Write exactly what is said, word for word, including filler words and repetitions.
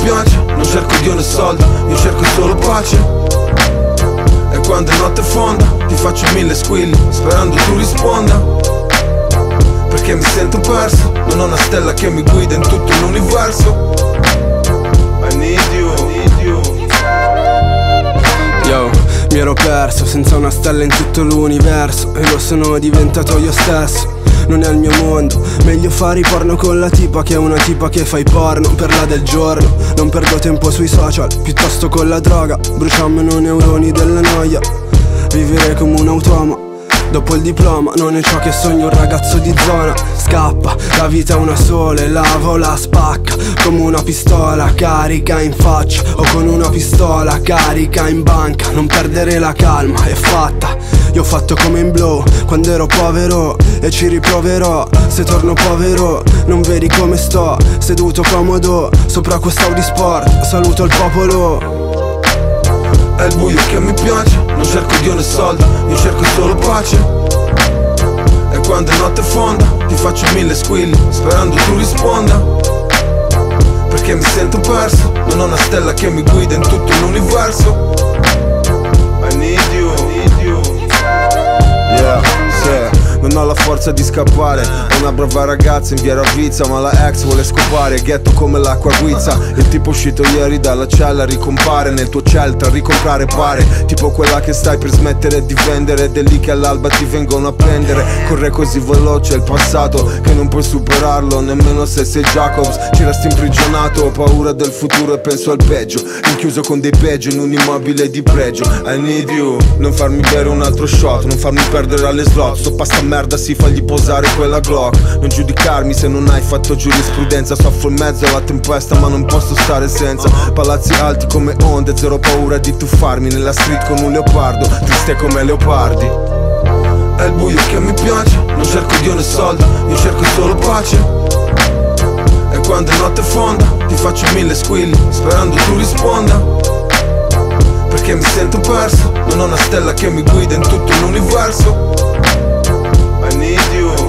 piace, non cerco Dio né soldi, io cerco solo pace. E quando è notte fonda ti faccio mille squilli, sperando tu risponda, perché mi sento perso, non ho una stella che mi guida in tutto l'universo. I need you, I need you. Yo, mi ero perso senza una stella in tutto l'universo, e lo sono diventato io stesso. Non è il mio mondo, meglio fare i porno con la tipa che è una tipa che fa i porno per la del giorno. Non perdo tempo sui social, piuttosto con la droga, bruciammo neuroni della noia. Vivere come un automa, dopo il diploma non è ciò che sogno un ragazzo di zona. Scappa, la vita è una sola e lava o la spacca, come una pistola carica in faccia o con una pistola carica in banca. Non perdere la calma, è fatta. Io ho fatto come in Blow quando ero povero e ci riproverò se torno povero. Non vedi come sto, seduto comodo sopra quest'Audi Sport, saluto il popolo. È il buio che mi piace, non cerco Dio né soldi, io cerco solo pace. E quando è notte fonda ti faccio mille squilli, sperando tu risponda, perché mi sento perso, non ho una stella che mi guida in tutto l'universo. I need you, I need you. Yeah, sì. Non ho la forza di scappare, è una brava ragazza in via Ravizza, ma la ex vuole scopare, ghetto come l'acqua guizza. Il tipo uscito ieri dalla cella ricompare nel tuo Celta, ricomprare pare, tipo quella che stai per smettere di vendere, ed è lì che all'alba ti vengono a prendere. Corre così veloce il passato che non puoi superarlo, nemmeno se sei Jacobs. Ci resti imprigionato, ho paura del futuro e penso al peggio, rinchiuso con dei peggio in un immobile di pregio. I need you, non farmi bere un altro shot, non farmi perdere alle slot. Sto pasta merda, si fagli posare quella Glock. Non giudicarmi se non hai fatto giurisprudenza, soffro in mezzo alla tempesta ma non posso stare senza. Palazzi alti come onde, zero paura di tuffarmi nella street con un leopardo, triste come leopardi. È il buio che mi piace, non cerco Dio né soldi, io cerco solo pace. E quando è notte fonda ti faccio mille squilli, sperando tu risponda, perché mi sento perso, non ho una stella che mi guida in tutto l'universo. I need you.